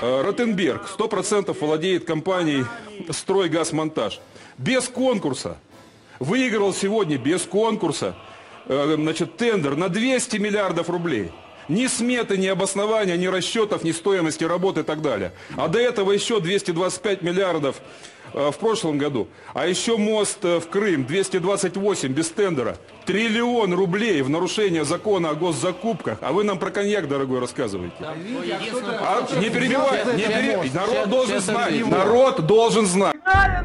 Ротенберг 100% владеет компанией «Стройгазмонтаж». Без конкурса. Выиграл сегодня без конкурса тендер на 200 миллиардов рублей. Ни сметы, ни обоснования, ни расчетов, ни стоимости работы и так далее. А до этого еще 225 миллиардов в прошлом году. А еще мост в Крым 228 без тендера. 1 триллион рублей в нарушение закона о госзакупках. А вы нам про коньяк, дорогой, рассказываете. Не перебивай. Народ должен знать. Народ должен знать.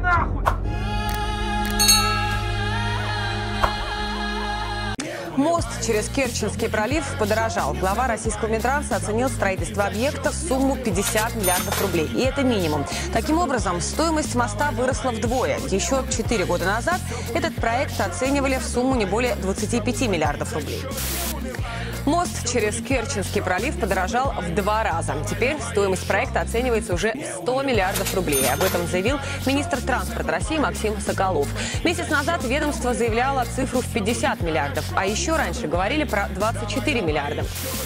Мост через Керченский пролив подорожал. Глава российского Минтранса оценил строительство объекта в сумму 50 миллиардов рублей. И это минимум. Таким образом, стоимость моста выросла вдвое. Еще 4 года назад этот проект оценивали в сумму не более 25 миллиардов рублей. Мост через Керченский пролив подорожал в 2 раза. Теперь стоимость проекта оценивается уже в 100 миллиардов рублей. Об этом заявил министр транспорта России Максим Соколов. Месяц назад ведомство заявляло цифру в 50 миллиардов, а еще раньше говорили про 24 миллиарда.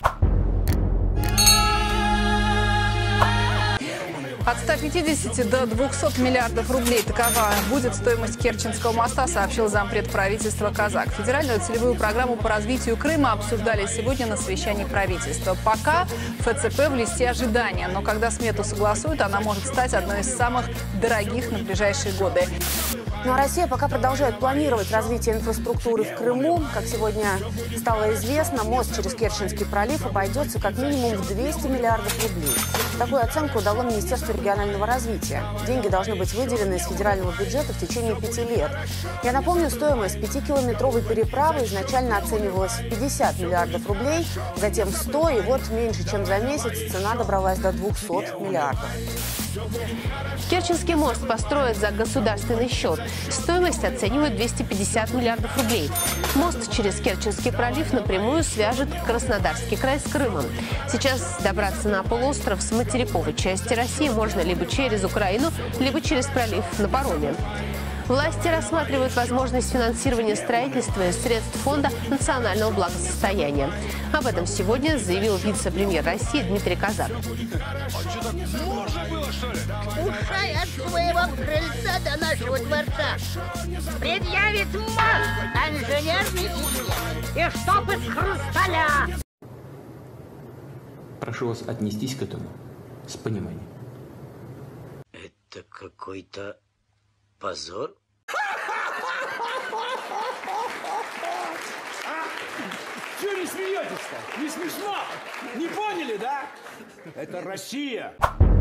От 150 до 200 миллиардов рублей такова будет стоимость Керченского моста, сообщил зампред правительства Казак. Федеральную целевую программу по развитию Крыма обсуждали сегодня на совещании правительства. Пока ФЦП в листе ожидания, но когда смету согласуют, она может стать одной из самых дорогих на ближайшие годы. Ну а Россия пока продолжает планировать развитие инфраструктуры в Крыму. Как сегодня стало известно, мост через Керченский пролив обойдется как минимум в 200 миллиардов рублей. Такую оценку дало Министерство регионального развития. Деньги должны быть выделены из федерального бюджета в течение 5 лет. Я напомню, стоимость 5-километровой переправы изначально оценивалась в 50 миллиардов рублей, затем 100, и вот меньше чем за месяц цена добралась до 200 миллиардов. Керченский мост построят за государственный счет. Стоимость оценивают 250 миллиардов рублей. Мост через Керченский пролив напрямую свяжет Краснодарский край с Крымом. Сейчас добраться на полуостров с материковой части России можно либо через Украину, либо через пролив на пароме. Власти рассматривают возможность финансирования строительства из средств Фонда национального благосостояния. Об этом сегодня заявил вице-премьер России Дмитрий Казак. Ушай от своего крыльца до нашего дворца. Предъявит мост инженерный и чтоб из хрусталя. Прошу вас отнестись к этому с пониманием. Это какой-то позор? Чего не смеетесь-то? Не смешно? Не поняли, да? Это Россия.